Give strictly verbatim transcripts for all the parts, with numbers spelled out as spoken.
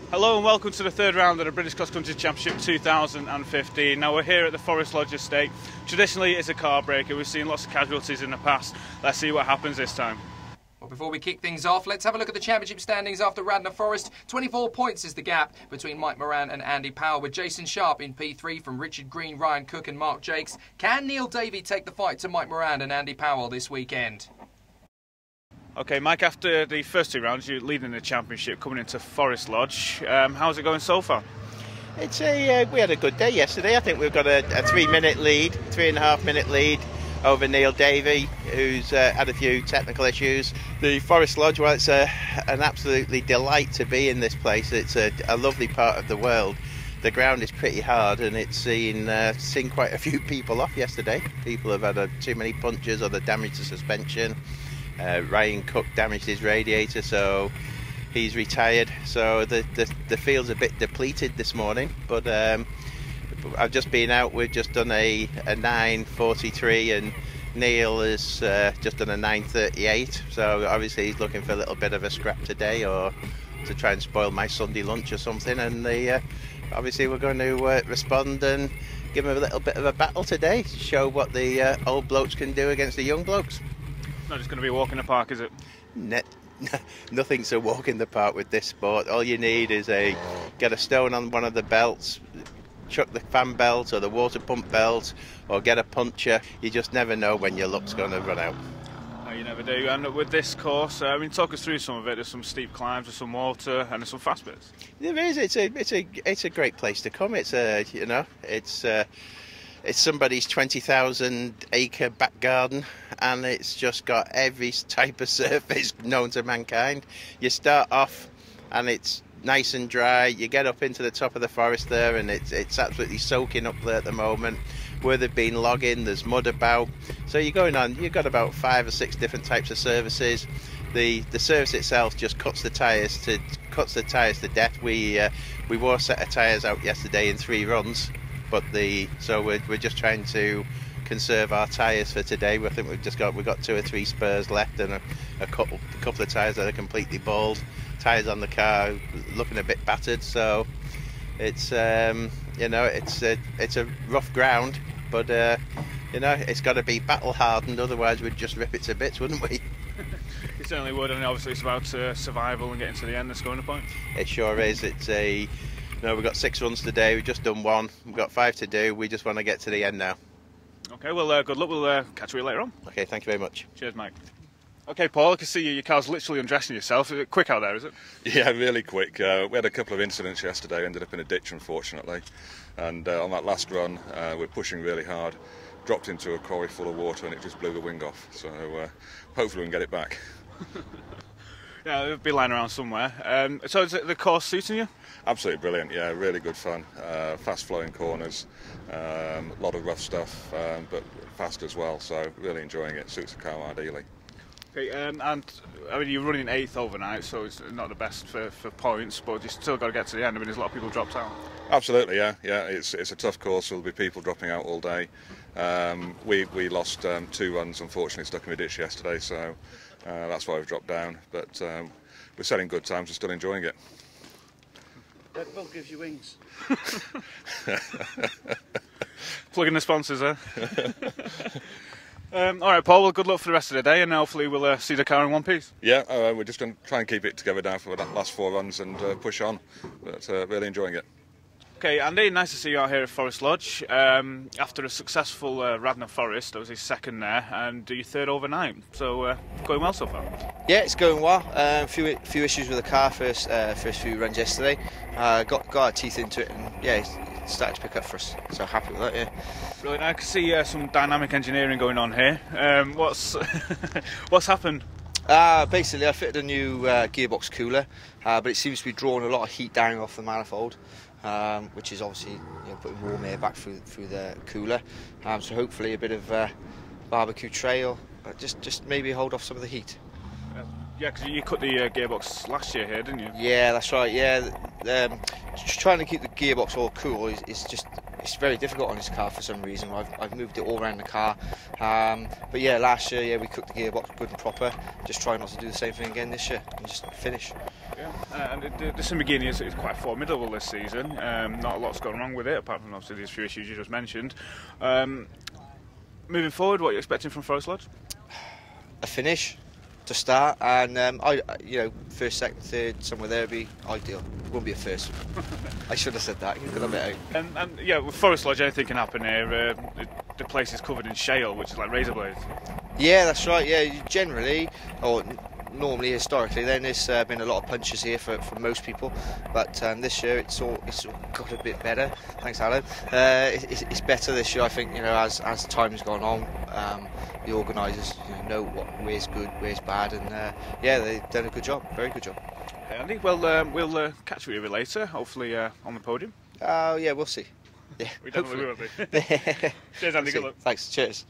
Hello and welcome to the third round of the British Cross Country Championship two thousand fifteen. Now we're here at the Forest Lodge estate. Traditionally it's a car breaker, we've seen lots of casualties in the past. Let's see what happens this time. Well, before we kick things off, let's have a look at the championship standings after Radnor Forest. twenty-four points is the gap between Mike Moran and Andy Powell, with Jason Sharp in P three from Richard Green, Ryan Cook and Mark Jakes. Can Neil Davey take the fight to Mike Moran and Andy Powell this weekend? Okay, Mike, after the first two rounds, you're leading the championship coming into Forest Lodge. Um, how's it going so far? It's a, uh, we had a good day yesterday. I think we've got a, a three-minute lead, three and a half minute lead over Neil Davey, who's uh, had a few technical issues. The Forest Lodge, well, it's a, an absolutely delight to be in this place. It's a, a lovely part of the world. The ground is pretty hard, and it's seen uh, seen quite a few people off yesterday. People have had a, too many punches or the damage to suspension. Uh, Ryan Cook damaged his radiator, so he's retired. So the, the, the field's a bit depleted this morning, but um, I've just been out. We've just done a, a nine forty-three, and Neil has uh, just done a nine thirty-eight. So obviously he's looking for a little bit of a scrap today, or to try and spoil my Sunday lunch or something. And the, uh, obviously we're going to uh, respond and give him a little bit of a battle today, show what the uh, old blokes can do against the young blokes. Not just going to be a walk in the park, is it? Net, nothing's a walk in the park with this sport. All you need is a get a stone on one of the belts, chuck the fan belt or the water pump belt, or get a puncher. You just never know when your luck's going to run out. No, you never do. And with this course, uh, I mean, talk us through some of it. There's some steep climbs, there's some water, and there's some fast bits. There is. It's a, it's a, it's a great place to come. It's a, you know, it's. Uh, It's somebody's twenty thousand acre back garden, and it's just got every type of surface known to mankind. You start off and it's nice and dry. You get up into the top of the forest there, and it's, it's absolutely soaking up there at the moment. Where they've been logging, there's mud about. So you're going on, you've got about five or six different types of services. The the service itself just cuts the tyres to cuts the tyres to death. We uh, we wore a set of tyres out yesterday in three runs. But the so we're we're just trying to conserve our tyres for today. I think we've just got we've got two or three spurs left, and a, a couple a couple of tyres that are completely bald. Tyres on the car looking a bit battered. So it's um, you know it's a it's a rough ground, but uh, you know it's got to be battle hardened. Otherwise, we'd just rip it to bits, wouldn't we? You certainly would, and obviously it's about uh, survival and getting to the end. That's going to point. It sure is. It's a No, we've got six runs today. We've just done one. We've got five to do. We just want to get to the end now. Okay, well, uh, good luck. We'll uh, catch you later on. Okay, thank you very much. Cheers, Mike. Okay, Paul, I can see you. Your car's literally undressing yourself. Is it quick out there, is it? Yeah, really quick. Uh, we had a couple of incidents yesterday. Ended up in a ditch, unfortunately. And uh, on that last run, uh, we're pushing really hard. Dropped into a quarry full of water, and it just blew the wing off. So uh, hopefully we can get it back. Yeah, it'll be lying around somewhere. Um, so is it the course suiting you? Absolutely brilliant, yeah, really good fun. Uh, fast flowing corners, a um, lot of rough stuff, um, but fast as well, so really enjoying it. Suits the car ideally. Okay, um, and I mean, you're running eighth overnight, so it's not the best for, for points, but you still got to get to the end. I mean, there's a lot of people dropped out. Absolutely, yeah, yeah. It's it's a tough course. There'll be people dropping out all day. Um, we we lost um, two runs, unfortunately, stuck in a ditch yesterday, so uh, that's why we've dropped down. But um, we're setting good times. We're still enjoying it. Red Bull gives you wings. Plug in the sponsors, eh? um, all right, Paul. Well, good luck for the rest of the day, and hopefully we'll uh, see the car in one piece. Yeah, uh, we're just going to try and keep it together now for the last four runs and uh, push on. But uh, really enjoying it. Okay, Andy, nice to see you out here at Forest Lodge. Um, after a successful uh, Radnor Forest, that was his second there, and your third overnight. So, uh, going well so far? Yeah, it's going well. A um, few few issues with the car first uh, first few runs yesterday. Uh, got got our teeth into it, and yeah, it started to pick up for us. So happy with that. Yeah. Brilliant. I can see uh, some dynamic engineering going on here. Um, what's what's happened? Uh, basically, I fitted a new uh, gearbox cooler, uh, but it seems to be drawing a lot of heat down off the manifold. Um, which is obviously, you know, putting warm air back through through the cooler. Um, so hopefully a bit of uh, barbecue trail, but just just maybe hold off some of the heat. Uh, yeah, because you cut the uh, gearbox last year here, didn't you? Yeah, that's right. Yeah, um, trying to keep the gearbox all cool is, is just it's very difficult on this car for some reason. I've, I've moved it all around the car. Um, but yeah, last year, yeah, we cooked the gearbox good and proper. Just try not to do the same thing again this year and just finish. Yeah, uh, and the, the Lamborghini is, is quite formidable this season. Um, not a lot's gone wrong with it, apart from obviously these few issues you just mentioned. Um, moving forward, what are you expecting from Forest Lodge? A finish to start, and um, I, you know, first, second, third, somewhere there would be ideal. It won't be a first. I should have said that. You could have it out. And, and yeah, with Forest Lodge, anything can happen here. Uh, the, the place is covered in shale, which is like razor blades. Yeah, that's right. Yeah, generally, or normally, historically, then there's uh, been a lot of punches here for, for most people, but um, this year it's all it's all got a bit better. Thanks, Alan. Uh, it, it's better this year, I think. You know, as as time's gone on, um, the organisers you know, know what where's good, where's bad, and uh, yeah, they've done a good job, very good job. Okay, Andy. Well, um, we'll uh, catch you a bit later, hopefully uh, on the podium. Oh uh, yeah, we'll see. Yeah, we definitely will be. Cheers, Andy. Good luck. Thanks. Cheers.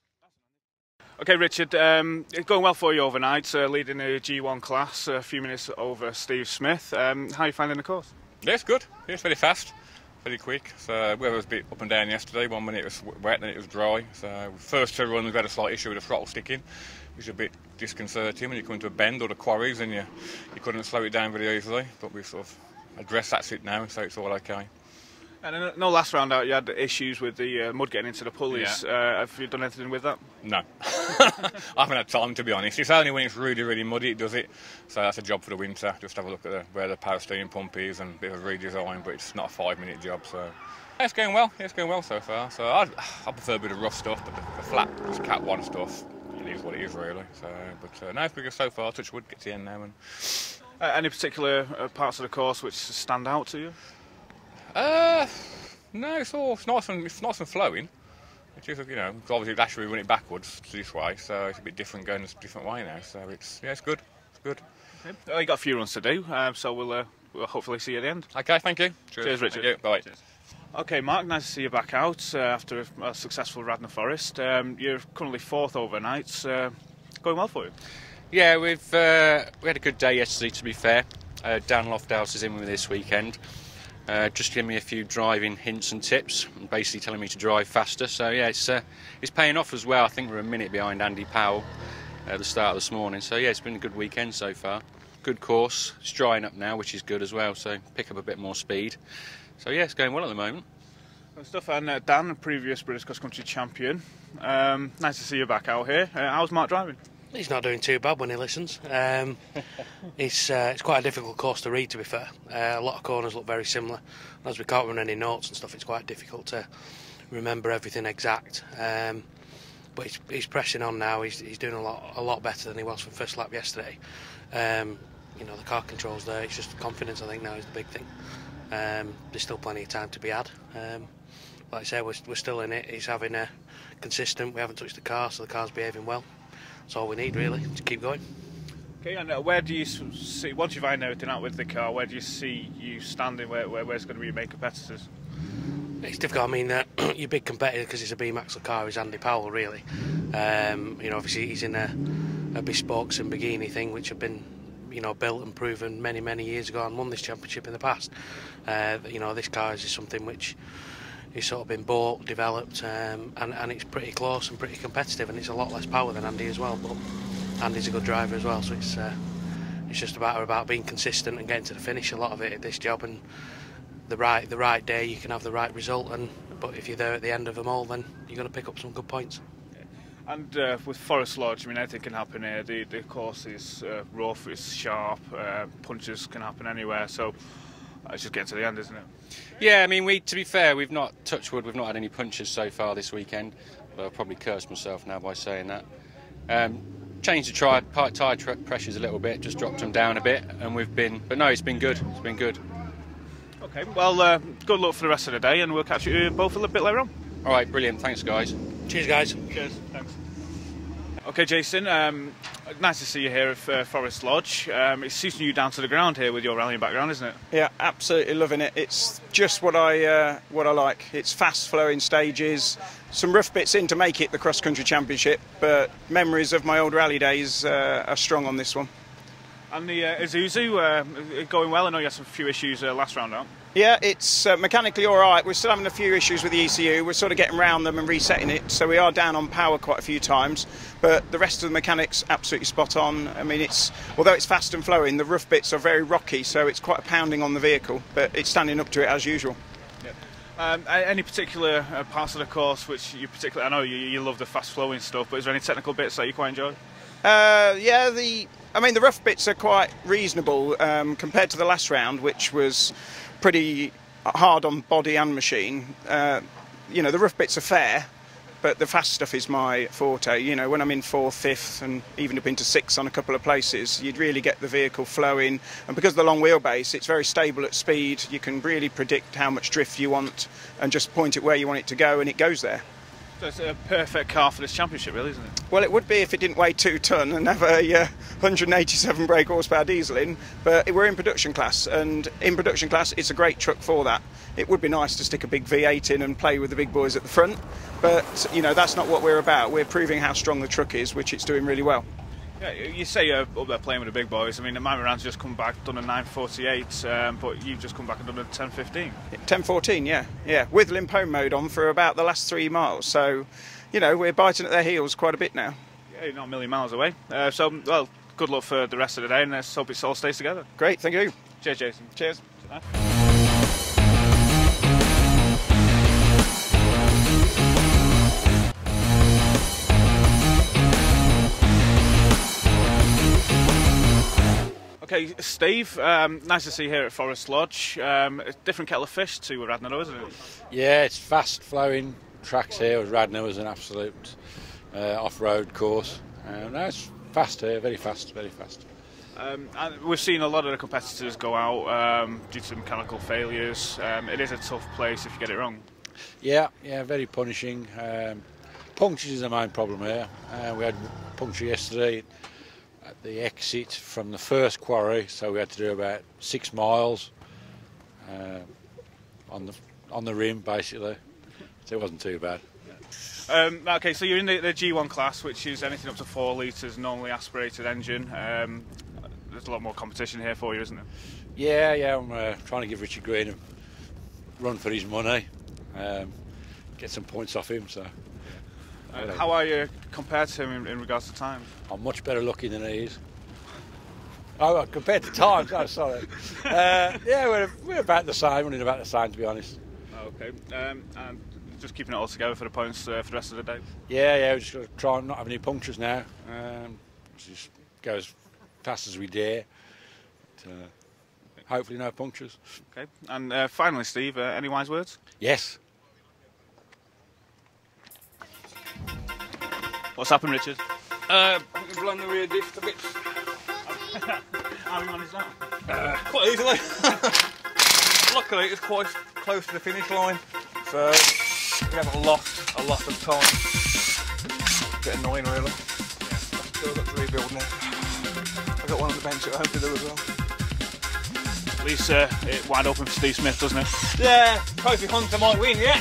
Okay, Richard, um, it's going well for you overnight, uh, leading the G one class, a few minutes over Steve Smith. Um, how are you finding the course? Yeah, it's good. It's very fast, very quick. So weather was a bit up and down yesterday. One minute it was wet, then it was dry. So first two runs we had a slight issue with the throttle sticking, which is a bit disconcerting when you come into a bend or the quarries and you you couldn't slow it down very easily. But we've sort of addressed that sit now, so it's all okay. And in no last round out, you had issues with the uh, mud getting into the pulleys. Yeah. Uh, have you done anything with that? No. I haven't had time, to be honest. It's only when it's really, really muddy it does it. So that's a job for the winter. Just have a look at the, where the power steering pump is and a bit of a redesign, but it's not a five-minute job. So yeah, it's going well. Yeah, it's going well so far. So I I prefer a bit of rough stuff, but the, the flat, just Cat one stuff, it is what it is really. So, but uh, no, it's been good so far. Touch wood, get to the end now. And Uh, any particular uh, parts of the course which stand out to you? Uh, no, it's all it's nice and it's nice and flowing. It is, you know, obviously last year we went it backwards this way, so it's a bit different going a different way now. So it's yeah, it's good, it's good. Okay. Well, you got a few runs to do, um, so we'll uh, we'll hopefully see you at the end. Okay, thank you. Cheers, Cheers Richard. Thank you. Bye. Cheers. Okay, Mark, nice to see you back out uh, after a, a successful Radnor Forest. Um, you're currently fourth overnight. Uh, going well for you? Yeah, we've uh, we had a good day yesterday. To be fair, uh, Dan Lofthouse is in with me this weekend. Uh, just giving me a few driving hints and tips, and basically telling me to drive faster. So yeah, it's uh, it's paying off as well. I think we're a minute behind Andy Powell at the start of this morning. So yeah, it's been a good weekend so far. Good course. It's drying up now, which is good as well. So pick up a bit more speed. So yeah, it's going well at the moment. Good stuff. And uh, Dan, a previous British cross country champion. Um, nice to see you back out here. Uh, how's Mark driving? He's not doing too bad when he listens. Um, it's uh, it's quite a difficult course to read, to be fair. Uh, a lot of corners look very similar. As we can't run any notes and stuff, it's quite difficult to remember everything exact. Um, but he's, he's pressing on now. He's, he's doing a lot a lot better than he was from first lap yesterday. Um, you know, the car control's there. It's just confidence, I think, now is the big thing. Um, there's still plenty of time to be had. Um, like I say, we're, we're still in it. He's having a consistent. We haven't touched the car, so the car's behaving well. That's all we need, really, to keep going. Okay, and uh, where do you see, once you've ironed everything out with the car, where do you see you standing? Where, where where's going to be your main competitors? It's difficult. I mean, uh, your big competitor, because it's a B-Max car, is Andy Powell, really. Um, you know, obviously he's in a, a bespoke Lamborghini thing, which have been, you know, built and proven many, many years ago and won this championship in the past. Uh, you know, this car is something which is sort of been bought, developed, um, and, and it's pretty close and pretty competitive, and it's a lot less power than Andy as well, but Andy's a good driver as well, so it's uh, it's just about about being consistent and getting to the finish. A lot of it at this job, and the right the right day you can have the right result, and but if you're there at the end of them all, then you're going to pick up some good points. And uh, with Forest Lodge, I mean, anything can happen here. The, the course is uh, rough, it's sharp, uh, punches can happen anywhere, so it's just getting to the end, isn't it? Yeah, I mean, we to be fair, we've not, touched wood, we've not had any punches so far this weekend, but I'll probably curse myself now by saying that. Um, changed the tri tyre pressures a little bit, just dropped them down a bit, and we've been, but no, it's been good, it's been good. Okay, well, uh, good luck for the rest of the day, and we'll catch you both a little bit later on. All right, brilliant, thanks guys. Cheers, guys. Cheers, thanks. Okay, Jason, um, nice to see you here at uh, Forest Lodge. Um, it's suiting you down to the ground here with your rallying background, isn't it? Yeah, absolutely loving it. It's just what I uh, what I like. It's fast-flowing stages, some rough bits in to make it the cross-country championship, but memories of my old rally days uh, are strong on this one. And the uh, Isuzu uh, going well. I know you had some few issues uh, last round out. Yeah, it's uh, mechanically all right. We're still having a few issues with the E C U. We're sort of getting around them and resetting it, so we are down on power quite a few times. But the rest of the mechanics absolutely spot on. I mean, it's although it's fast and flowing, the rough bits are very rocky, so it's quite a pounding on the vehicle. But it's standing up to it as usual. Yeah. Um, any particular uh, parts of the course which you particularly? I know you, you love the fast flowing stuff, but is there any technical bits that you quite enjoy? Uh, yeah, the I mean the rough bits are quite reasonable um, compared to the last round, which was pretty hard on body and machine. Uh, you know, the rough bits are fair, but the fast stuff is my forte. You know, when I'm in fourth, fifth, and even up into sixth on a couple of places, you'd really get the vehicle flowing. And because of the long wheelbase, it's very stable at speed. You can really predict how much drift you want and just point it where you want it to go, and it goes there. So it's a perfect car for this championship, really, isn't it? Well, it would be if it didn't weigh two tonne and have a uh, one hundred eighty-seven brake horsepower diesel in, but we're in production class, and in production class it's a great truck for that. It would be nice to stick a big V eight in and play with the big boys at the front, but you know, that's not what we're about. We're proving how strong the truck is, which it's doing really well. Yeah, you say you're up there playing with the big boys. I mean, Mike Moran's just come back, done a nine forty-eight, um, but you've just come back and done a ten fifteen. ten fourteen, yeah, yeah, with limp home mode on for about the last three miles. So, you know, we're biting at their heels quite a bit now. Yeah, you're not a million miles away. Uh, so, well, good luck for the rest of the day, and let's hope it all stays together. Great, thank you. Cheers, Jason. Cheers. Okay, Steve, um, nice to see you here at Forest Lodge. Um, a different kettle of fish to Radnor, isn't it? Yeah, it's fast flowing tracks here. Radnor was an absolute uh, off-road course. Uh, no, it's fast here, very fast, very fast. Um, and we've seen a lot of the competitors go out um, due to mechanical failures. Um, it is a tough place if you get it wrong. Yeah, yeah, very punishing. Um, punctures is the main problem here. Uh, we had puncture yesterday at the exit from the first quarry, so we had to do about six miles uh, on the on the rim, basically. So it wasn't too bad. Um, okay, so you're in the, the G one class, which is anything up to four litres, normally aspirated engine. Um, there's a lot more competition here for you, isn't there? Yeah, yeah, I'm uh, trying to give Richard Green a run for his money, um, get some points off him. So. Uh, how are you compared to him in, in regards to time? I'm much better looking than he is. Oh, compared to times, oh, sorry. Uh, yeah, we're, we're about the same, running about the same, to be honest. Okay, um, and just keeping it all together for the points uh, for the rest of the day? Yeah, yeah, we're just going to try and not have any punctures now. Um, just go as fast as we dare. But, uh, hopefully no punctures. Okay, and uh, finally, Steve, uh, any wise words? Yes. What's happened, Richard? Uh, I've blown the rear diff a bit. How have you managed that? Uh, quite easily. Luckily, it's quite close to the finish line, so we haven't lost a lot of time. A bit annoying, really. Yeah, I've still got to rebuild now. I've got one on the bench at home to do as well. At least uh, it wide open for Steve Smith, doesn't it? Yeah, Trophy Hunter might win, yeah.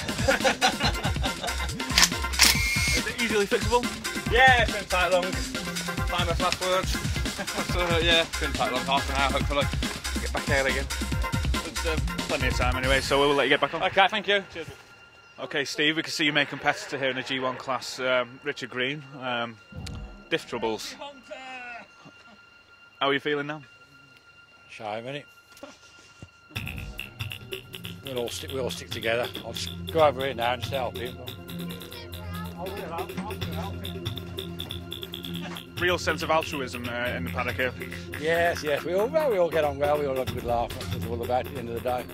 Is it easily fixable? Yeah, it's been tight long. Famous last words. So, yeah, it's been tight long, half an hour hopefully. Get back out again. There's uh, plenty of time anyway, so we'll let you get back on. Okay, thank you. Cheers. Okay, Steve, we can see your main competitor here in the G one class, um, Richard Green. Um, diff troubles. How are you feeling now? Shy a minute. We'll all stick. We all stick together. I'll just go over here now and just help him. Real sense of altruism uh, in the paddock here. Yes, yes. We all well, we all get on well. We all have a good laugh. That's what it's all about at the end of the day.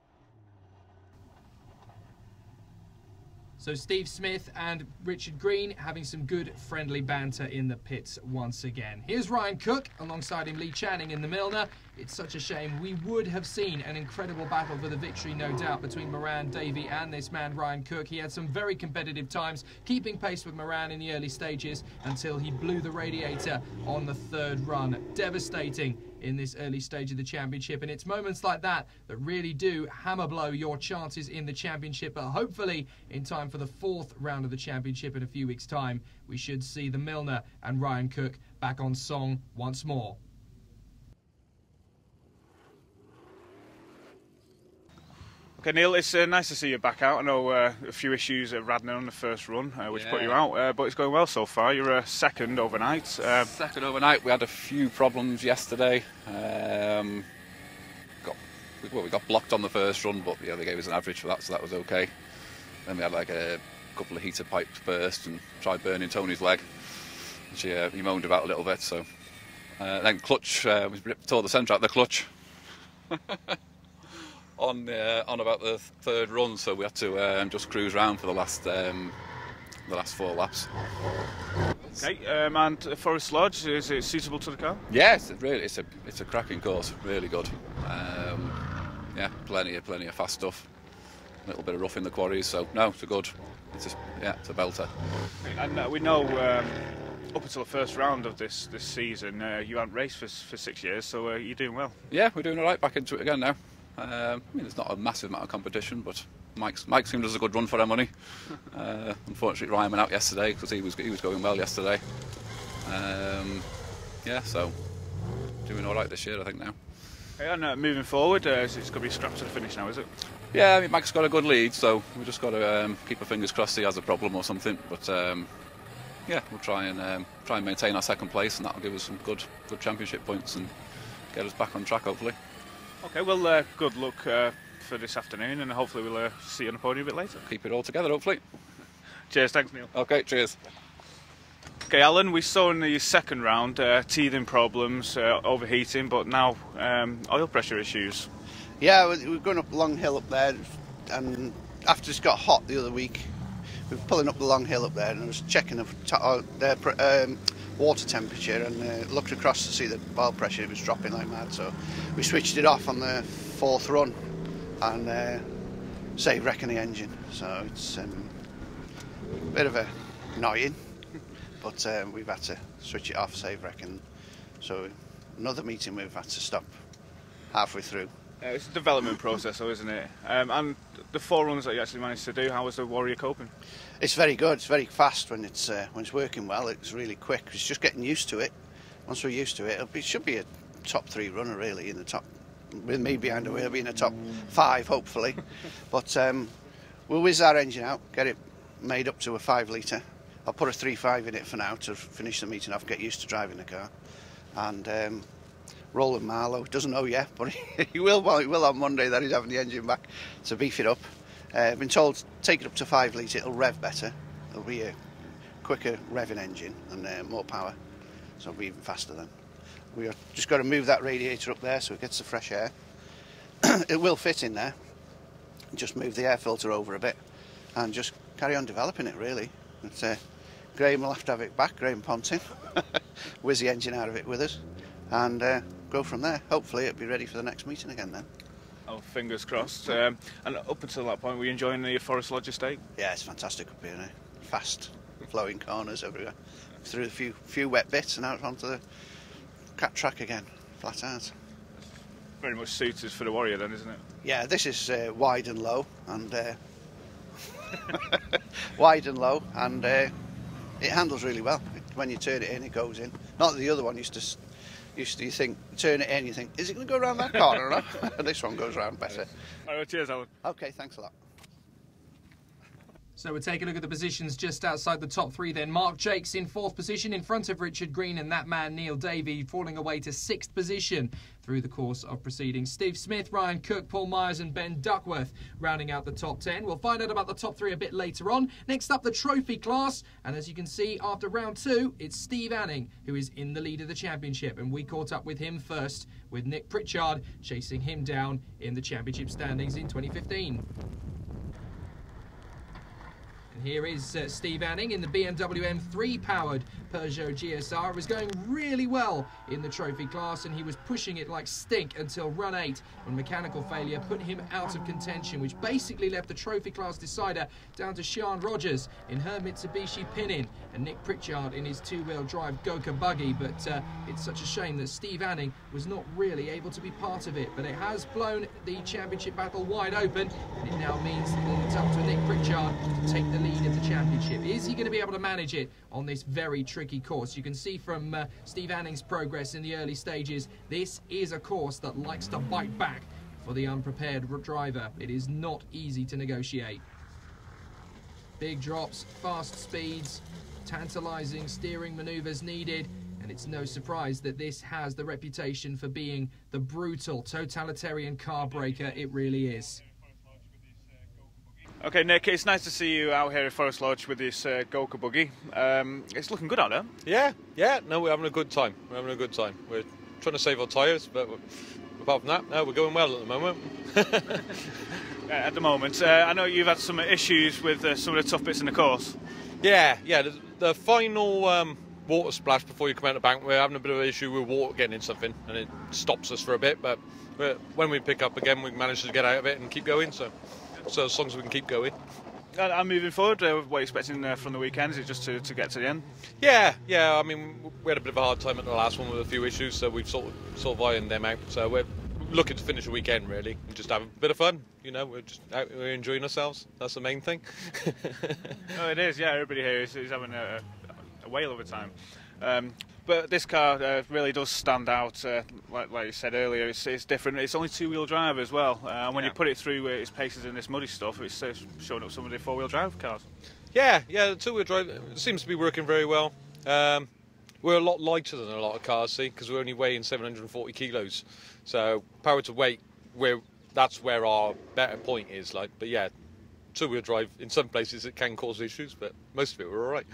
So Steve Smith and Richard Green having some good friendly banter in the pits once again. Here's Ryan Cook, alongside him Lee Channing in the Milner. It's such a shame. We would have seen an incredible battle for the victory, no doubt, between Moran, Davey and this man Ryan Cook. He had some very competitive times, keeping pace with Moran in the early stages until he blew the radiator on the third run. Devastating in this early stage of the championship, and it's moments like that that really do hammer blow your chances in the championship. But hopefully in time for the fourth round of the championship in a few weeks' time, we should see the Milner and Ryan Cook back on song once more. Okay, Neil, it's uh, nice to see you back out. I know uh, a few issues at Radnor on the first run, uh, which yeah. put you out, uh, but it's going well so far. You're uh, second overnight. Uh, second overnight. We had a few problems yesterday. Um, got well, we got blocked on the first run, but yeah, they gave us an average for that, so that was okay. Then we had like a couple of heater pipes burst and tried burning Tony's leg, which uh, he moaned about a little bit. So uh, then clutch, uh, we tore the centre out of the clutch. on uh, on about the third run, so we had to um, just cruise around for the last um, the last four laps. Okay, um, and Forest Lodge, is it suitable to the car? Yes, it really, it's a it's a cracking course, really good. Um, yeah, plenty of plenty of fast stuff. A little bit of rough in the quarries, so no, it's a good. It's a, yeah, it's a belter. And uh, we know um, up until the first round of this this season, uh, you haven't raced for for six years, so uh, you're doing well. Yeah, we're doing all right. Back into it again now. Um, I mean, there's not a massive amount of competition, but Mike's, Mike seemed as a good run for our money. Uh, unfortunately, Ryan went out yesterday because he was he was going well yesterday. Um, yeah, so doing all right this year, I think now. Okay, and uh, moving forward, uh, it's going to be scrapped to the finish now, is it? Yeah, I mean, Mike's got a good lead, so we just got to um, keep our fingers crossed he has a problem or something. But um, yeah, we'll try and um, try and maintain our second place, and that'll give us some good good championship points and get us back on track, hopefully. Okay, well, uh, good luck uh, for this afternoon, and hopefully we'll uh, see you on the podium a bit later. Keep it all together, hopefully. Cheers, thanks, Neil. Okay, cheers. Okay, Alan, we saw in the second round uh, teething problems, uh, overheating, but now um, oil pressure issues. Yeah, we were going up a long hill up there, and after it's got hot the other week, we were pulling up the long hill up there, and I was checking the, the um, water temperature and uh, looked across to see the oil pressure. It was dropping like mad, so we switched it off on the fourth run and uh, saved wrecking the engine. So it's um, a bit of a annoying, but uh, we've had to switch it off, save wrecking. So another meeting we've had to stop halfway through. Uh, it's a development process, though, isn't it? Um, and the four runs that you actually managed to do, how was the Warrior coping? It's very good. It's very fast when it's uh, when it's working well. It's really quick. It's just getting used to it. Once we're used to it, it'll be, it should be a top three runner really in the top. With me behind the wheel, be in the top five hopefully. But um, we'll whiz our engine out, get it made up to a five litre. I'll put a three five in it for now to finish the meeting off, get used to driving the car, and. Um, Roland Marlowe doesn't know yet, but he will. Well, he will on Monday. That he's having the engine back to beef it up. Uh, I've been told take it up to five litre. It'll rev better. It'll be a quicker revving engine and uh, more power, so it'll be even faster then. We've just got to move that radiator up there so it gets the fresh air. It will fit in there. Just move the air filter over a bit and just carry on developing it. Really, it's, uh, Graham will have to have it back. Graham Ponting, whiz the engine out of it with us, and. Uh, go from there. Hopefully it'll be ready for the next meeting again then. Oh, fingers crossed. Um, and up until that point, were you enjoying the Forest Lodge estate? Yeah, it's fantastic up here now. Fast flowing corners everywhere. Through a few few wet bits and out onto the cat track again, flat out. Very much suited for the Warrior then, isn't it? Yeah, this is uh, wide and low, and uh, wide and low, and uh, it handles really well. When you turn it in, it goes in. Not that the other one used to. Used to you think, turn it in, you think, is it going to go around that corner or not? This one goes around better. All right, cheers, Alan. Okay, thanks a lot. So we'll take a look at the positions just outside the top three then. Mark Jakes in fourth position in front of Richard Green, and that man Neil Davey falling away to sixth position through the course of proceedings. Steve Smith, Ryan Cook, Paul Myers and Ben Duckworth rounding out the top ten. We'll find out about the top three a bit later on. Next up, the trophy class, and as you can see after round two, it's Steve Anning who is in the lead of the championship, and we caught up with him first with Nick Pritchard chasing him down in the championship standings in twenty fifteen. And here is uh, Steve Anning in the B M W M three powered Peugeot G S R. It was going really well in the trophy class, and he was pushing it like stink until run eight when mechanical failure put him out of contention, which basically left the trophy class decider down to Sian Rogers in her Mitsubishi Pinin and Nick Pritchard in his two-wheel drive Goka buggy. But uh, it's such a shame that Steve Anning was not really able to be part of it. But it has blown the championship battle wide open, and it now means that it's up to Nick Pritchard to take the lead of the championship. Is he going to be able to manage it on this very tricky course? You can see from uh, Steve Anning's progress in the early stages, this is a course that likes to bite back for the unprepared driver. It is not easy to negotiate. Big drops, fast speeds, tantalising steering manoeuvres needed, and it's no surprise that this has the reputation for being the brutal, totalitarian car breaker it really is. Okay, Nick, it's nice to see you out here at Forest Lodge with this uh, Gokha buggy. Um, it's looking good out there. Yeah, yeah, no, we're having a good time. We're having a good time. We're trying to save our tyres, but apart from that, no, we're going well at the moment. At the moment. Uh, I know you've had some issues with uh, some of the tough bits in the course. Yeah, yeah, the, the final um, water splash before you come out the bank, we're having a bit of an issue with water getting in something, and it stops us for a bit, but when we pick up again, we manage to get out of it and keep going, so, so as long as we can keep going. And, and moving forward, uh, what are you expecting uh, from the weekend? Is it just to, to get to the end? Yeah, yeah, I mean, we had a bit of a hard time at the last one with a few issues, so we've sort of, sort of ironed them out, so we're looking to finish the weekend really and just have a bit of fun. You know, we're just out, we're enjoying ourselves. That's the main thing. Oh, it is. Yeah, everybody here is, is having a, a whale of a time. Um, but this car uh, really does stand out. Uh, like, like you said earlier, it's, it's different. It's only two-wheel drive as well. Uh, and when yeah. you put it through uh, its paces in this muddy stuff, it's uh, showing up some of the four-wheel drive cars. Yeah, yeah, the two-wheel drive seems to be working very well. Um, we're a lot lighter than a lot of cars, see, because we're only weighing seven hundred forty kilos. So power to weight, we're, that's where our better point is. Like, but yeah, two-wheel drive in some places it can cause issues, but most of it we're all right.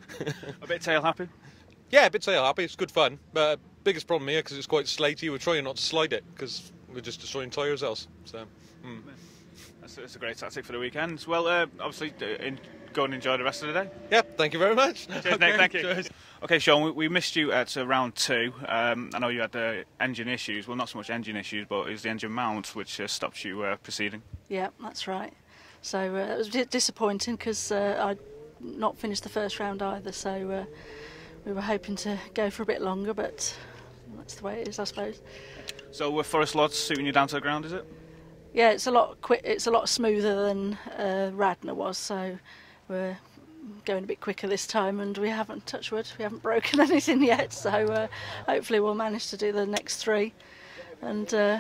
A bit tail happy. Yeah, a bit tail happy. It's good fun. But biggest problem here because it's quite slatey. We're trying not to slide it because we're just destroying tyres else. So. Hmm. That's, that's a great tactic for the weekend. Well, uh, obviously, uh, in, go and enjoy the rest of the day. Yep, thank you very much. Cheers, okay, Nick, thank you. Cheers. Okay, Sean, we, we missed you at uh, round two. Um, I know you had uh, engine issues. Well, not so much engine issues, but it was the engine mount which uh, stopped you uh, proceeding. Yeah, that's right. So uh, it was a bit disappointing because uh, I'd not finished the first round either, so uh, we were hoping to go for a bit longer, but that's the way it is, I suppose. So were Forest Lodge suiting you down to the ground, is it? Yeah, it's a lot quick. It's a lot smoother than uh, Radnor was, so we're going a bit quicker this time, and we haven't, touch wood, we haven't broken anything yet. So uh, hopefully we'll manage to do the next three and uh,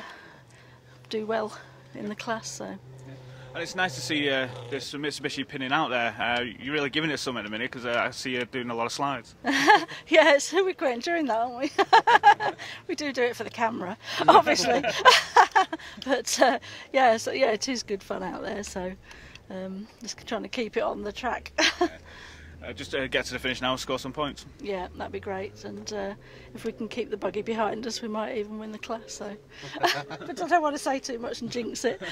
do well in the class. So. And it's nice to see uh, this Mitsubishi pinning out there. Uh, you're really giving it some at the minute because uh, I see you doing a lot of slides. Yes, we're quite enjoying that, aren't we? We do do it for the camera, obviously. But uh, yeah, so yeah, it is good fun out there. So um, just trying to keep it on the track. Uh, just uh, get to the finish now and score some points. Yeah, that'd be great. And uh, if we can keep the buggy behind us, we might even win the class. So, but I don't want to say too much and jinx it.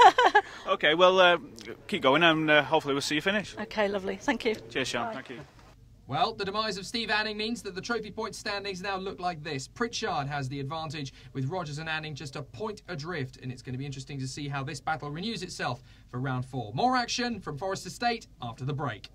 Okay, well, uh, keep going, and uh, hopefully we'll see you finish. Okay, lovely. Thank you. Cheers, Sean. Bye. Thank you. Well, the demise of Steve Anning means that the trophy point standings now look like this. Pritchard has the advantage, with Rogers and Anning just a point adrift, and it's going to be interesting to see how this battle renews itself for round four. More action from Forest Estate after the break.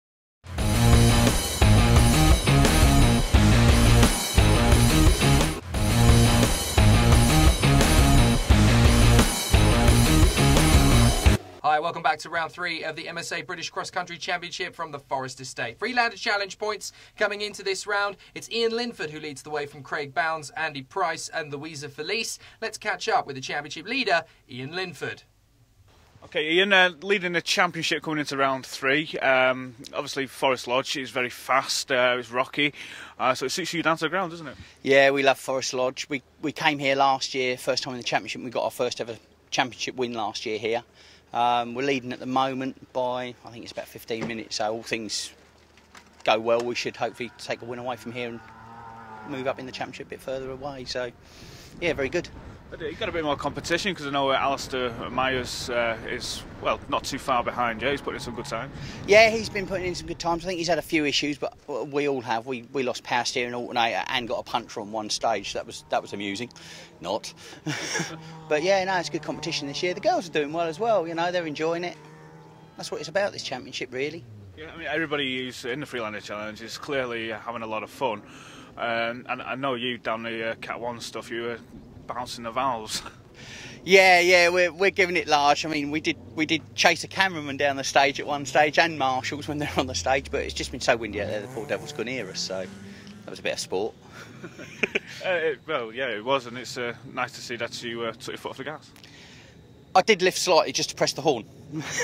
Hi, welcome back to round three of the M S A British Cross Country Championship from the Forest Estate. Freelander challenge points coming into this round. It's Ian Linford who leads the way from Craig Bounds, Andy Price and Louisa Felice. Let's catch up with the championship leader, Ian Linford. Okay, Ian, uh, leading the championship coming into round three. Um, obviously, Forest Lodge is very fast, uh, it's rocky, uh, so it suits you down to the ground, doesn't it? Yeah, we love Forest Lodge. We, we came here last year, first time in the championship, and we got our first ever championship win last year here. Um, we're leading at the moment by, I think it's about fifteen minutes, so all things go well, we should hopefully take a win away from here and move up in the championship a bit further away. So, yeah, very good. You've got a bit more competition because I know Alistair Myers uh, is, well, not too far behind you. He's putting in some good time. Yeah, he's been putting in some good times. I think he's had a few issues, but we all have. We we lost power steering alternator and got a puncher on one stage. That was that was amusing. Not. But yeah, no, it's good competition this year. The girls are doing well as well. You know, they're enjoying it. That's what it's about, this championship, really. Yeah, I mean, everybody who's in the Freelander Challenge is clearly having a lot of fun. Um, and I know you down the uh, Cat one stuff, you were bouncing the valves. Yeah, yeah, we're we're giving it large. I mean, we did we did chase a cameraman down the stage at one stage and marshals when they're on the stage, but it's just been so windy out there, the poor devils couldn't hear us. So, that was a bit of sport. uh, it, well, yeah, it was, and it's uh, nice to see that you uh, took your foot off the gas. I did lift slightly just to press the horn.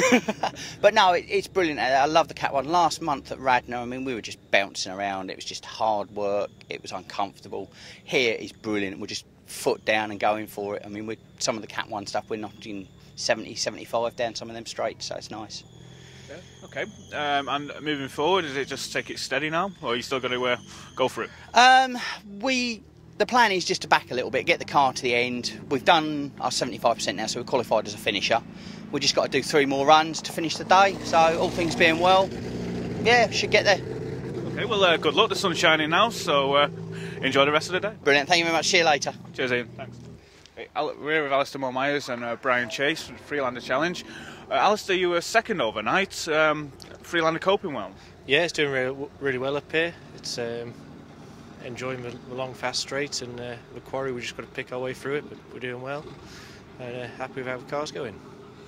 But no, it, it's brilliant. I love the Cat one. Last month at Radnor, I mean, we were just bouncing around. It was just hard work. It was uncomfortable. Here is brilliant. We're just foot down and going for it. I mean, with some of the Cat one stuff, we're knocking seventy, seventy-five down some of them straight, so it's nice. Yeah, okay. Um, and moving forward, is it just take it steady now, or are you still going to uh, go for it? Um, we... The plan is just to back a little bit, get the car to the end. We've done our seventy-five percent now, so we're qualified as a finisher. We've just got to do three more runs to finish the day, so all things being well, yeah, should get there. Okay, well, uh, good luck. The sun's shining now, so uh, enjoy the rest of the day. Brilliant, thank you very much. See you later. Cheers, Ian. Thanks. Hey, Al we're here with Alistair Moore-Myers and uh, Brian Chase from the Freelander Challenge. Uh, Alistair, you were second overnight. Um, Freelander coping well? Yeah, it's doing really, really well up here. It's... Um, enjoying the, the long fast straight, and uh, the quarry we just got to pick our way through it, but we're doing well and uh, happy with how the car's going.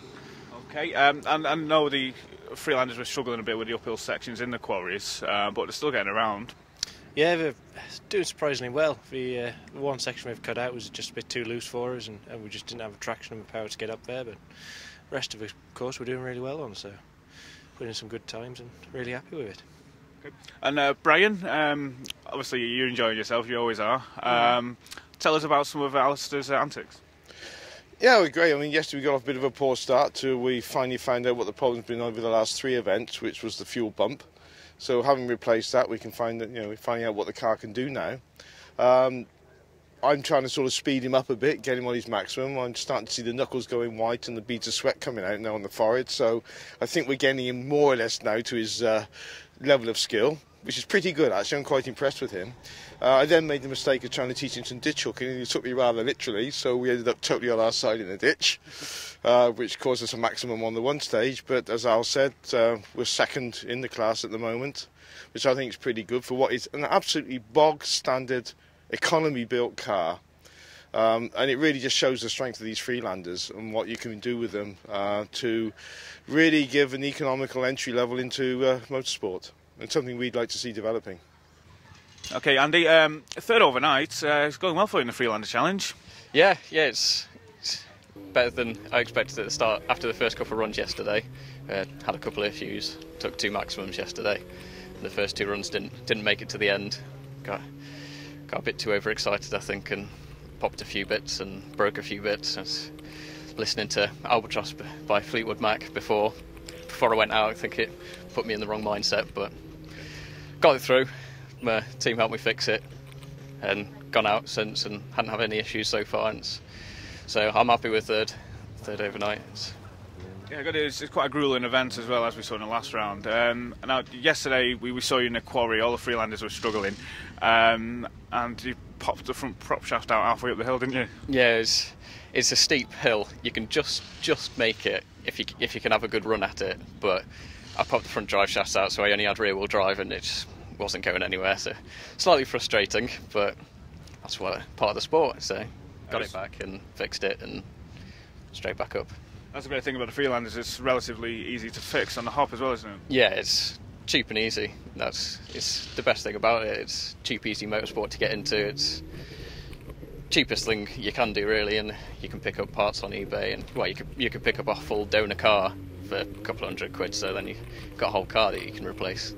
Okay, um, and I know the Freelanders were struggling a bit with the uphill sections in the quarries, uh, but they're still getting around. Yeah, they're doing surprisingly well. The, uh, the one section we've cut out was just a bit too loose for us, and, and we just didn't have the traction and the power to get up there, but the rest of the course we're doing really well on, so putting in some good times and really happy with it. Okay. And uh, Brian, um, obviously you're enjoying yourself, you always are. Um, tell us about some of Alistair's uh, antics. Yeah, it was great. I mean, yesterday we got off a bit of a poor start till we finally found out what the problem's been over the last three events, which was the fuel pump. So having replaced that, we can find that, you know, we're finding out what the car can do now. Um, I'm trying to sort of speed him up a bit, get him on his maximum. I'm starting to see the knuckles going white and the beads of sweat coming out now on the forehead. So I think we're getting him more or less now to his uh, level of skill, which is pretty good actually. I'm quite impressed with him. Uh, I then made the mistake of trying to teach him some ditch hooking, and he took me rather literally, so we ended up totally on our side in the ditch, uh, which caused us a maximum on the one stage. But as Al said, uh, we're second in the class at the moment, which I think is pretty good for what is an absolutely bog standard economy built car. Um, and it really just shows the strength of these Freelanders and what you can do with them uh, to really give an economical entry level into uh, motorsport, and something we'd like to see developing. Okay, Andy, um, third overnight, uh, it's going well for you in the Freelander Challenge. Yeah, yeah, it's, it's better than I expected at the start. After the first couple of runs yesterday, uh, had a couple of issues, took two maximums yesterday. The first two runs didn't didn't make it to the end. Got got a bit too overexcited, I think, and popped a few bits and broke a few bits. I was listening to Albatross by Fleetwood Mac before before I went out. I think it put me in the wrong mindset, but got it through. My team helped me fix it, and gone out since and hadn't had any issues so far. And so I'm happy with third, third overnight. It's, Yeah, good. It's, it's quite a grueling event as well, as we saw in the last round. Um, now, yesterday we, we saw you in the quarry. All the Freelanders were struggling, um, and you popped the front prop shaft out halfway up the hill, didn't you? yeah, it's, it's a steep hill. You can just just make it if you if you can have a good run at it. But I popped the front drive shafts out, so I only had rear wheel drive, and it just wasn't going anywhere. So slightly frustrating, but that's what part of the sport. So got it back and fixed it, and straight back up. That's the great thing about the Freelanders. It's relatively easy to fix on the hop as well, isn't it? Yeah, it's cheap and easy. That's it's the best thing about it. It's cheap, easy motorsport to get into. It's cheapest thing you can do, really, and you can pick up parts on eBay. And well, you could you could pick up a full donor car for a couple of hundred quid. So then you've got a whole car that you can replace.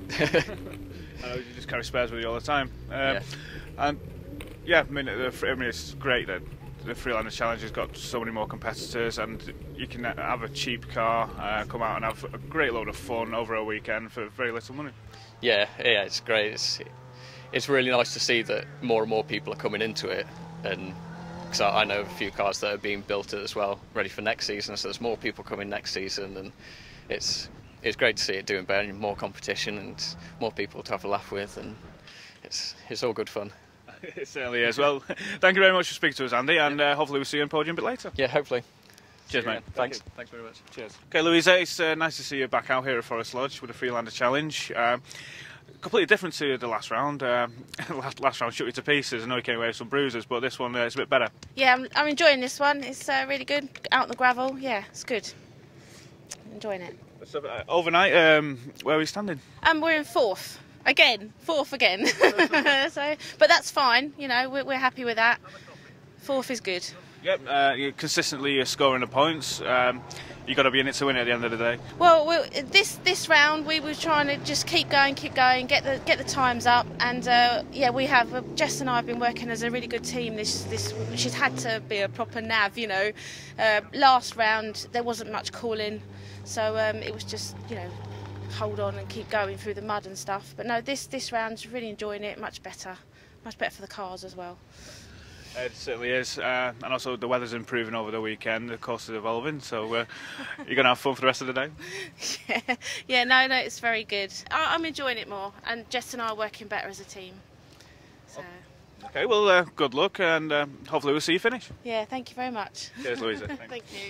uh, you just carry spares with you all the time. Um, yeah. And yeah, I mean, the, I mean, it's great that the Freelander Challenge has got so many more competitors, and you can have a cheap car, uh, come out and have a great load of fun over a weekend for very little money. Yeah, yeah, it's great. It's it's really nice to see that more and more people are coming into it, and because I, I know a few cars that are being built as well, ready for next season. So there's more people coming next season, and it's it's great to see it doing better, and more competition, and more people to have a laugh with, and it's it's all good fun. It certainly is. Well, thank you very much for speaking to us, Andy, and uh, hopefully we'll see you on podium a bit later. Yeah, hopefully. Cheers, mate. Thanks. Thank Thanks very much. Cheers. Okay, Louisa, it's uh, nice to see you back out here at Forest Lodge with the Freelander Challenge. Um, completely different to the last round. Um, last, last round shook you to pieces. I know you came away with some bruises, but this one uh, is a bit better. Yeah, I'm, I'm enjoying this one. It's uh, really good. Out on the gravel, yeah, it's good. Enjoying it. So, uh, overnight, um, where are we standing? Um, we're in fourth. Again, fourth again. So, but that's fine. You know, we're, we're happy with that. Fourth is good. Yep, uh, you're consistently you're scoring the points. Um, you've got to be in it to win it at the end of the day. Well, we this this round we were trying to just keep going, keep going, get the get the times up, and uh, yeah, we have. Uh, Jess and I have been working as a really good team. This this she's had to be a proper nav. You know, uh, last round there wasn't much calling, so um, it was just you know hold on and keep going through the mud and stuff. But no, this this round's really enjoying it. Much better, much better for the cars as well. It certainly is, uh, and also the weather's improving over the weekend. The course is evolving, so uh, you're going to have fun for the rest of the day. yeah, yeah, no, no, it's very good. I, I'm enjoying it more, and Jess and I are working better as a team. So. Okay, well, uh, good luck, and uh, hopefully we'll see you finish. Yeah, thank you very much. Cheers, Louisa. Thank you.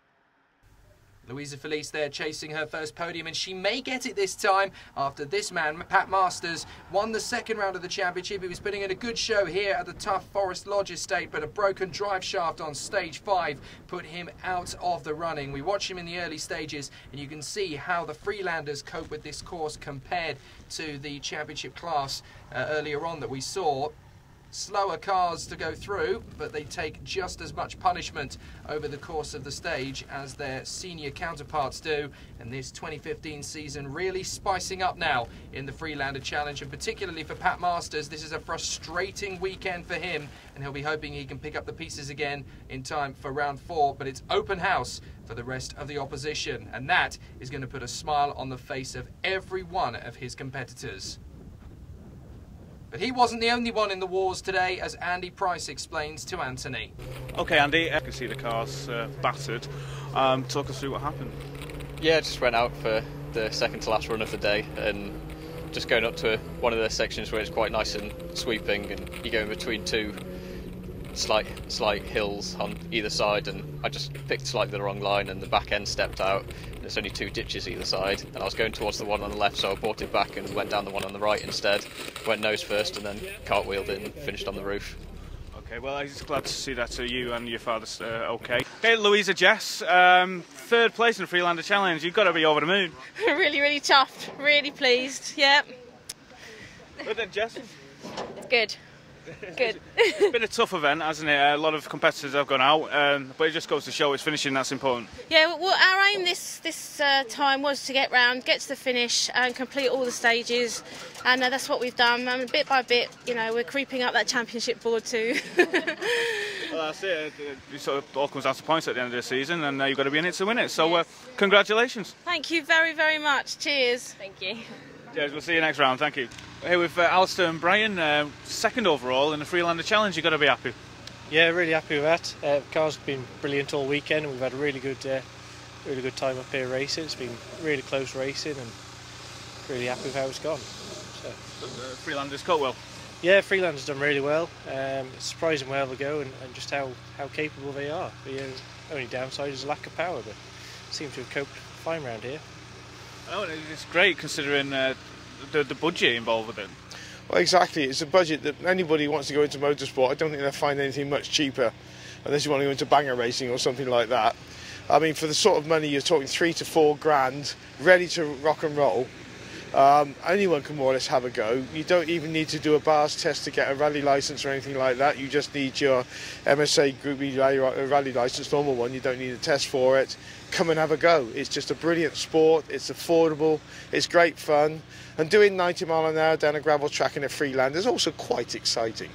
Louisa Felice there chasing her first podium, and she may get it this time after this man, Pat Masters, won the second round of the championship. He was putting in a good show here at the tough Forest Lodge estate, but a broken drive shaft on stage five put him out of the running. We watch him in the early stages, and you can see how the Freelanders cope with this course compared to the championship class uh, earlier on that we saw. Slower cars to go through, but they take just as much punishment over the course of the stage as their senior counterparts do. And this twenty fifteen season really spicing up now in the Freelander Challenge, and particularly for Pat Masters, this is a frustrating weekend for him, and he'll be hoping he can pick up the pieces again in time for round four. But it's open house for the rest of the opposition, and that is going to put a smile on the face of every one of his competitors. But he wasn't the only one in the wars today, as Andy Price explains to Anthony. Okay, Andy, I can see the car's uh, battered. Um, talk us through what happened. Yeah, just went out for the second to last run of the day, and just going up to one of the sections where it's quite nice and sweeping, and you go in between two slight slight hills on either side, and I just picked slightly the wrong line, and the back end stepped out, and there's only two ditches either side, and I was going towards the one on the left, so I brought it back and went down the one on the right instead. Went nose first and then cartwheeled in and finished on the roof. Okay, well, I'm just glad to see that uh, you and your father's uh, okay. Okay, Louisa Jess, um, third place in the Freelander Challenge. You've got to be over the moon. Really, really tough. Really pleased. Yep. But then, Jess? Good. Good. It's been a tough event, hasn't it? A lot of competitors have gone out, um, but it just goes to show it's finishing that's important. Yeah, well, our aim this this uh, time was to get round, get to the finish, and complete all the stages, and uh, that's what we've done. I mean, bit by bit, you know, we're creeping up that championship board too. Well, that's it. It sort of all comes down to points at the end of the season, and uh, you've got to be in it to win it. So, uh, congratulations. Thank you very, very much. Cheers. Thank you. Cheers. We'll see you next round. Thank you. Here with uh, Alistair and Brian, uh, second overall in the Freelander Challenge. You've got to be happy. Yeah, really happy with that. Uh, the car's been brilliant all weekend, and we've had a really good, uh, really good time up here racing. It's been really close racing, and really happy with how it's gone. So. Uh, Freelanders caught well. Yeah, Freelanders done really well. Um, it's surprising where they go and, and just how, how capable they are. The uh, only downside is lack of power, but seem to have coped fine round here. Oh, it's great considering uh, the, the budget involved with it. Well, exactly. It's a budget that anybody who wants to go into motorsport, I don't think they'll find anything much cheaper unless you want to go into banger racing or something like that. I mean, for the sort of money you're talking three to four grand, ready to rock and roll, um, anyone can more or less have a go. You don't even need to do a bars test to get a rally licence or anything like that. You just need your M S A Group E rally, rally licence, normal one. You don't need a test for it. Come and have a go. It's just a brilliant sport. It's affordable. It's great fun. And doing ninety mile an hour down a gravel track in a Freeland is also quite exciting.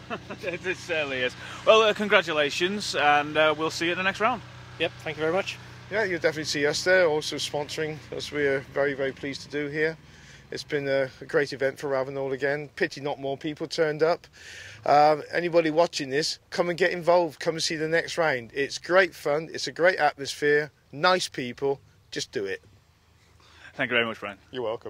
It certainly is. Well, uh, congratulations, and uh, we'll see you at the next round. Yep, thank you very much. Yeah, you'll definitely see us there, also sponsoring, as we are very, very pleased to do here. It's been a, a great event for Ravenel again. Pity not more people turned up. Um, anybody watching this, come and get involved. Come and see the next round. It's great fun. It's a great atmosphere. Nice people. Just do it. Thank you very much, Brian. You're welcome.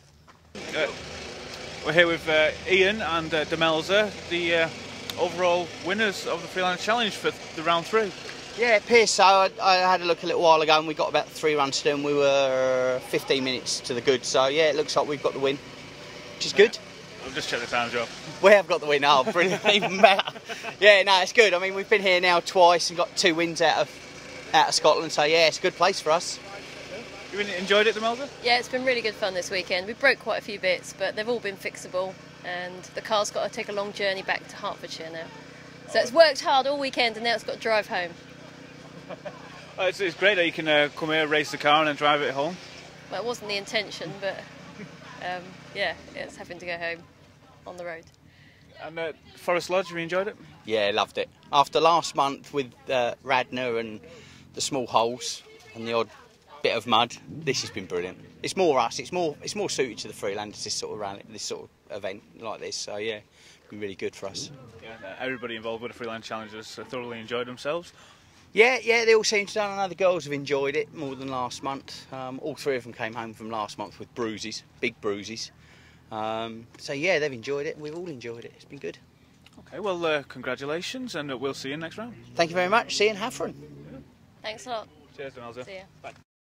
Uh, we're here with uh, Ian and uh, Demelza, the uh, overall winners of the Freelander Challenge for the round three. Yeah, it appears so. I, I had a look a little while ago and we got about three runs to do and we were fifteen minutes to the good. So, yeah, it looks like we've got the win, which is good. I've just checked the time, Joe. We have got the win. Oh, brilliant. Even better. Yeah, no, it's good. I mean, we've been here now twice and got two wins out of, out of Scotland. So, yeah, it's a good place for us. You enjoyed it, Demelza? Yeah, it's been really good fun this weekend. We broke quite a few bits, but they've all been fixable, and the car's got to take a long journey back to Hertfordshire now. So it's worked hard all weekend, and now it's got to drive home. Oh, it's, it's great that you can uh, come here, race the car and then drive it home. Well, it wasn't the intention, but um, yeah, it's having to go home on the road. And uh, Forest Lodge, have you enjoyed it? Yeah, loved it. After last month with uh, Radnor and the small holes and the odd bit of mud, this has been brilliant. It's more us. It's more. It's more suited to the Freelanders. This sort of rally, this sort of event like this. So yeah, it's been really good for us. Yeah, uh, everybody involved with the Freeland Challengers uh, thoroughly enjoyed themselves. Yeah, yeah, they all seem to. I know the girls have enjoyed it more than last month. Um, all three of them came home from last month with bruises, big bruises. Um, so yeah, they've enjoyed it. We've all enjoyed it. It's been good. Okay, well, uh, congratulations, and uh, we'll see you next round. Thank you very much. See you in Haffron. Thanks a lot. Cheers, Demelza. See ya. Bye.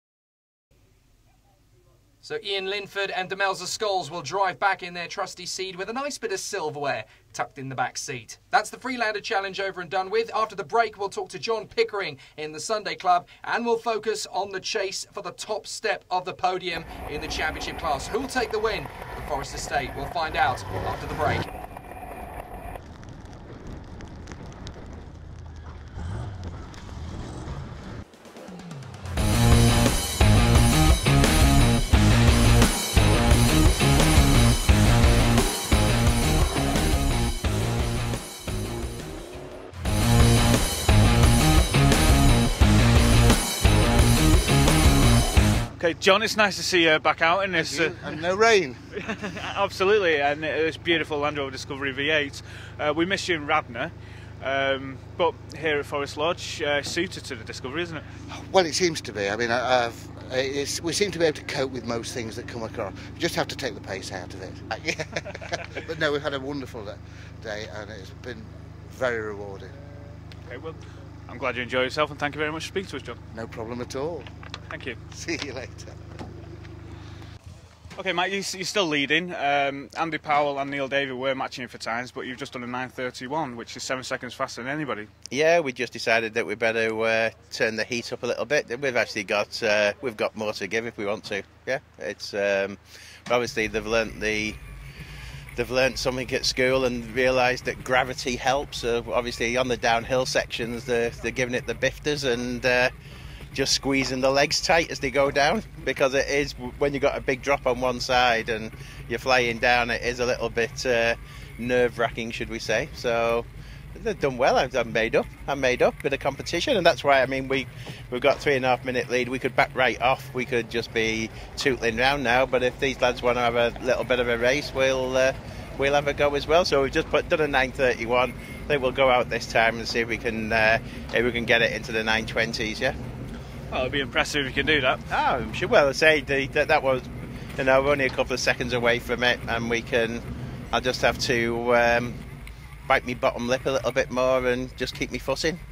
So Ian Linford and Demelza Scholes will drive back in their trusty seed with a nice bit of silverware tucked in the back seat. That's the Freelander Challenge over and done with. After the break, we'll talk to John Pickering in the Sunday Club, and we'll focus on the chase for the top step of the podium in the championship class. Who'll take the win at the Forest Estate? We'll find out after the break. Okay, John, it's nice to see you back out in this. Uh, and no rain. Absolutely, and it's beautiful Land Rover Discovery V eight. Uh, we missed you in Radnor, um, but here at Forest Lodge, uh, suited to the Discovery, isn't it? Well, it seems to be. I mean, I, I've, it's, we seem to be able to cope with most things that come across. We just have to take the pace out of it. But no, we've had a wonderful day, and it's been very rewarding. Okay, well, I'm glad you enjoyed yourself, and thank you very much for speaking to us, John. No problem at all. Thank you. See you later. Okay, Mike, you're still leading. Um, Andy Powell and Neil Davey were matching you for times, but you've just done a nine thirty-one, which is seven seconds faster than anybody. Yeah, we just decided that we better uh, turn the heat up a little bit. We've actually got uh, we've got more to give if we want to. Yeah, it's um, obviously they've learnt the they've learnt something at school and realised that gravity helps. So obviously on the downhill sections, they're, they're giving it the bifters and. Uh, just squeezing the legs tight as they go down, because it is, when you've got a big drop on one side and you're flying down, it is a little bit uh, nerve-wracking, should we say. So they've done well. I've, I've made up. I made up with the competition, and that's why, I mean, we, we've got three and a half minute lead. We could back right off. We could just be tootling round now, but if these lads want to have a little bit of a race, we'll uh, we'll have a go as well. So we've just put, done a nine thirty-one. I think we'll go out this time and see if we can uh, if we can get it into the nine twenties, yeah? Well, it'd be impressive if you can do that. Oh, I'm sure. Well, I say the, that that was, you know, we're only a couple of seconds away from it, and we can. I'll just have to um, bite me bottom lip a little bit more and just keep me foot in.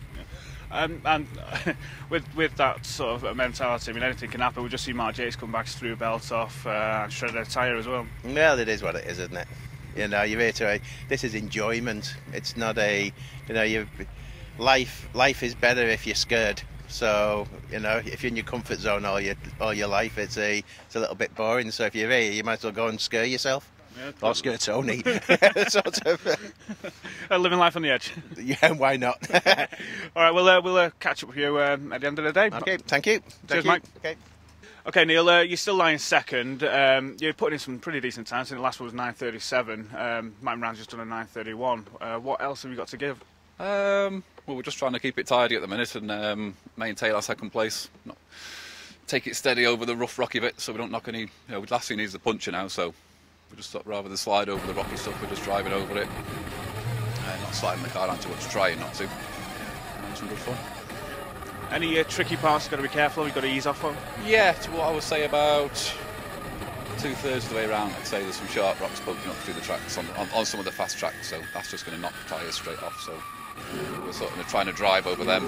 Um, and with with that sort of mentality, I mean, anything can happen. We just see Mark Jakes come back, through a belt off, uh, and shred a tyre as well. Well, it is what it is, isn't it? You know, you're here to. This is enjoyment. It's not a. You know, you. Life life is better if you're scared. So, you know, if you're in your comfort zone all your all your life, it's a it's a little bit boring. So if you're here, you might as well go and scare yourself. Yeah, or scare Tony. sort of. Uh, living life on the edge. Yeah, why not? All right, we'll uh, we'll uh, catch up with you um, at the end of the day. Okay, thank you. Cheers, thank you. Mike. Okay. Okay, Neil, uh, you're still lying second. Um, you're putting in some pretty decent times. I think the last one was nine thirty-seven. Um, Mike Moran's just done a nine thirty-one. Uh, what else have you got to give? Um, well, we're just trying to keep it tidy at the minute and um, maintain our second place. Not take it steady over the rough, rocky bit, so we don't knock any. You know, last thing needs the puncher now, so we just thought rather than slide over the rocky stuff, we're just driving over it, uh, not sliding the car down too much, trying not to. And some good fun. Any uh, tricky parts you've got to be careful of? You've got to ease off on? Yeah, to what I would say about two thirds of the way around, I'd say there's some sharp rocks poking up through the tracks on, on, on some of the fast tracks, so that's just going to knock the tyres straight off. So we're sort of trying to drive over them,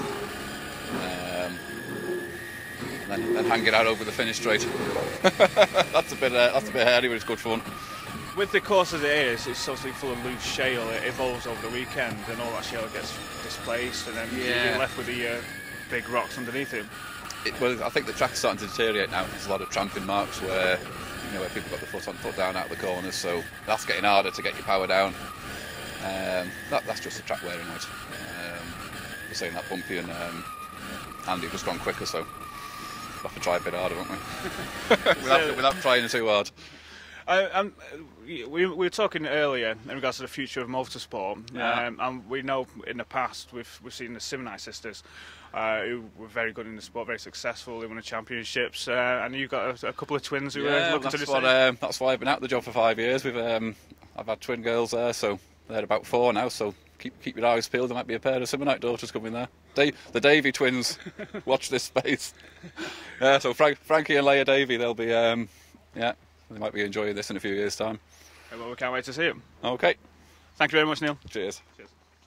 um, and then, then hang it out over the finish straight. that's a bit uh, that's a bit hairy, but it's good fun. With the course as it is, it's obviously full of loose shale. It evolves over the weekend, and all that shale gets displaced, and then Yeah. you're left with the uh, big rocks underneath it. it, well, I think the track's starting to deteriorate now. There's a lot of tramping marks where, you know, where people got the foot on, foot down out of the corners, so that's getting harder to get your power down. Um, that, that's just the track wearing out. Um, we're saying that bumpy, and um, Andy just gone quicker, so we'll have to try a bit harder, won't we? without, without trying too hard. Uh, um, we, we were talking earlier in regards to the future of motorsport, Yeah. um, and we know in the past we've we've seen the Simonite sisters, uh, who were very good in the sport, very successful. They won the championships, uh, and you've got a, a couple of twins who Yeah, are looking to that's do what, the same. um, that's why I've been out the job for five years. We've um, I've had twin girls there, so they're about four now. So keep keep your eyes peeled. There might be a pair of Simonite daughters coming there. Da the Davy twins. Watch this space. Yeah, so Frank Frankie and Leia Davy, they'll be um, yeah. They might be enjoying this in a few years' time. Okay, well, we can't wait to see them. Okay. Thank you very much, Neil. Cheers. Cheers.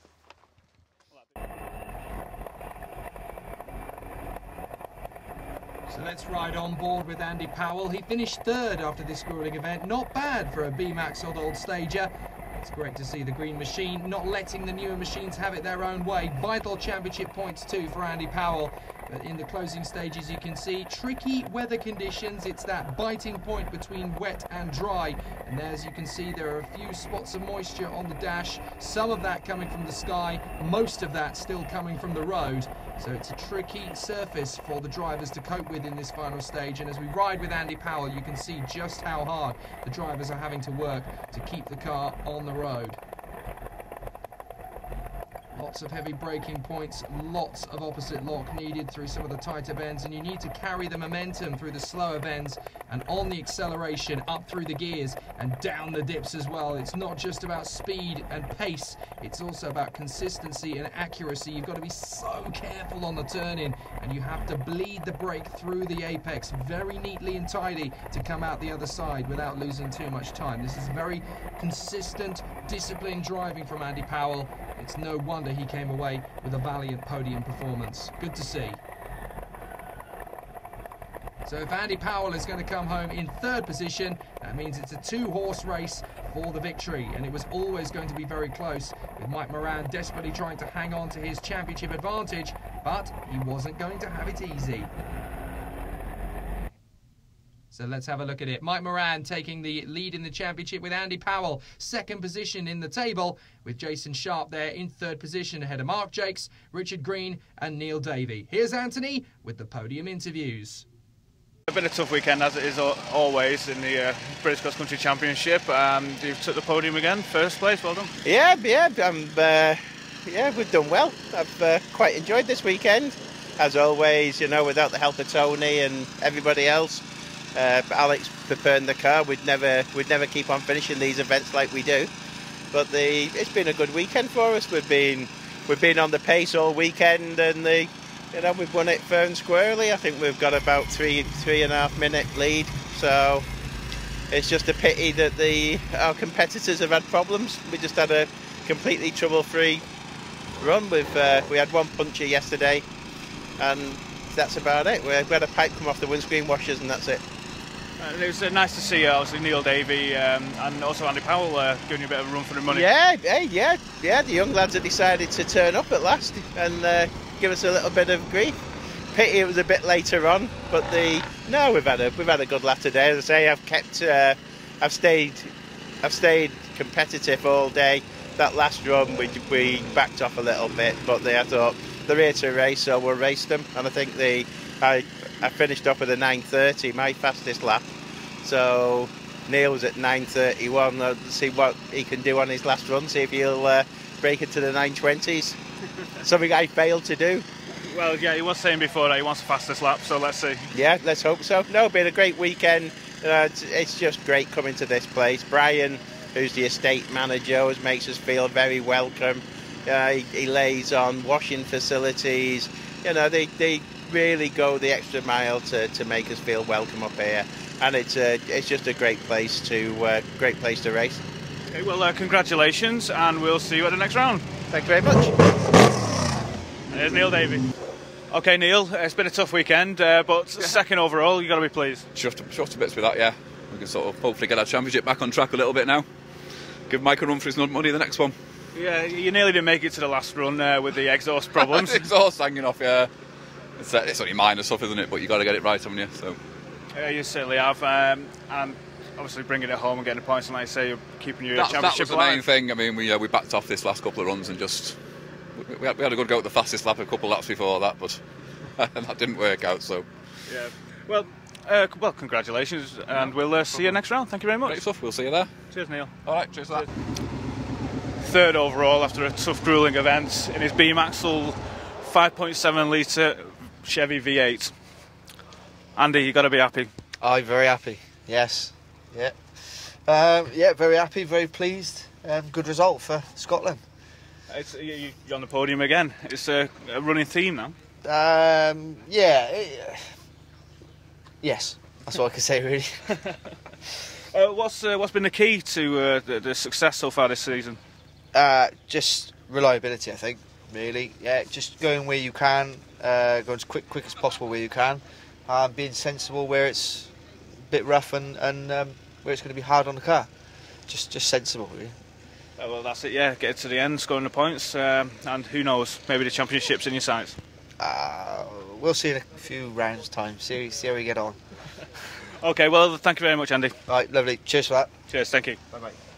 So let's ride on board with Andy Powell. He finished third after this grueling event. Not bad for a B MAX odd old stager. It's great to see the green machine not letting the newer machines have it their own way. Vital championship points too for Andy Powell. But in the closing stages you can see tricky weather conditions. It's that biting point between wet and dry. And as you can see, there are a few spots of moisture on the dash. Some of that coming from the sky, most of that still coming from the road. So it's a tricky surface for the drivers to cope with in this final stage. And as we ride with Andy Powell, you can see just how hard the drivers are having to work to keep the car on the road. Lots of heavy braking points, lots of opposite lock needed through some of the tighter bends, and you need to carry the momentum through the slower bends and on the acceleration up through the gears and down the dips as well. It's not just about speed and pace, it's also about consistency and accuracy. You've got to be so careful on the turn-in, and you have to bleed the brake through the apex very neatly and tidy to come out the other side without losing too much time. This is very consistent, disciplined driving from Andy Powell. It's no wonder he came away with a valiant podium performance. Good to see. So if Andy Powell is going to come home in third position, that means it's a two-horse race for the victory. And it was always going to be very close, with Mike Moran desperately trying to hang on to his championship advantage, but he wasn't going to have it easy. So let's have a look at it. Mike Moran taking the lead in the championship with Andy Powell, second position in the table, with Jason Sharp there in third position ahead of Mark Jakes, Richard Green and Neil Davey. Here's Anthony with the podium interviews. It's been a tough weekend, as it is always in the uh, British Cross Country Championship. Um, you've took the podium again, first place, well done. Yeah, yeah, I'm, uh, yeah, we've done well. I've uh, quite enjoyed this weekend, as always. You know, without the help of Tony and everybody else. Uh, Alex preparing the car, we'd never we'd never keep on finishing these events like we do. But the it's been a good weekend for us. We've been we've been on the pace all weekend, and the you know we've won it fair and squarely. I think we've got about three three and a half minute lead. So it's just a pity that the our competitors have had problems. We just had a completely trouble-free run. With uh, we had one puncture yesterday, and that's about it. We had a pipe come off the windscreen washers, and that's it. And it was uh, nice to see, uh, obviously, Neil Davey um, and also Andy Powell uh, giving you a bit of a run for the money. Yeah, hey, yeah, yeah. The young lads have decided to turn up at last and uh, give us a little bit of grief. Pity it was a bit later on, but the no, we've had a we've had a good laugh today. As I say, I've kept, uh, I've stayed, I've stayed competitive all day. That last run, we we backed off a little bit, but they, I thought they're here to race, so we'll race them. And I think the I I finished off with a nine thirty, my fastest lap. So Neil was at nine thirty-one. Let's see what he can do on his last run. See if he'll uh, break into the nine twenties. Something I failed to do. Well, yeah, he was saying before that he wants the fastest lap, so let's see. Yeah, let's hope so. No, been a great weekend. Uh, it's, it's just great coming to this place. Brian, who's the estate manager, always makes us feel very welcome. Uh, he, he lays on washing facilities. You know, they, they really go the extra mile to, to make us feel welcome up here. And it's a, it's just a great place to uh, great place to race. Okay, well, uh, congratulations, and we'll see you at the next round. Thank you very much. There's Neil Davey. Okay, Neil, it's been a tough weekend, uh, but yeah. Second overall, you've got to be pleased. Chuffed, chuffed to bits with that, yeah. We can sort of hopefully get our championship back on track a little bit now. Give Mike a run for his money the next one. Yeah, you nearly didn't make it to the last run uh, with the exhaust problems. Exhaust hanging off, yeah. it's, uh, it's only minor stuff, isn't it? But you got to get it right, haven't you? So. Yeah, you certainly have, um, and obviously bringing it home and getting the points, and like I say, you're keeping your That, championship that was the alive. main thing. I mean, we uh, we backed off this last couple of runs and just we, we, had, we had a good go at the fastest lap a couple of laps before that, but that didn't work out. So. Yeah. Well. Uh, well, congratulations, and we'll uh, see you next round. Thank you very much. Great stuff. We'll see you there. Cheers, Neil. All right. Cheers for that. Third overall after a tough, gruelling event in his B-Maxwell five point seven litre Chevy V eight. Andy, you got to be happy. I'm very happy. Yes. Yeah. Um, yeah. Very happy. Very pleased. Um, good result for Scotland. It's, you, you're on the podium again. It's a, a running theme now. Um, yeah. It, yes. That's all I can say, really. uh, what's uh, what's been the key to uh, the, the success so far this season? Uh, just reliability, I think. Really, yeah. Just going where you can, uh, going as quick, quick as possible where you can, uh, being sensible where it's a bit rough and, and um, where it's going to be hard on the car. Just, just sensible, really. Uh, well, that's it. Yeah, get it to the end, scoring the points, um, and who knows, maybe the championship's in your sights. Uh, we'll see in a few rounds' time. See, see how we get on. Okay. Well, thank you very much, Andy. Right, lovely. Cheers for that. Cheers. Thank you. Bye bye.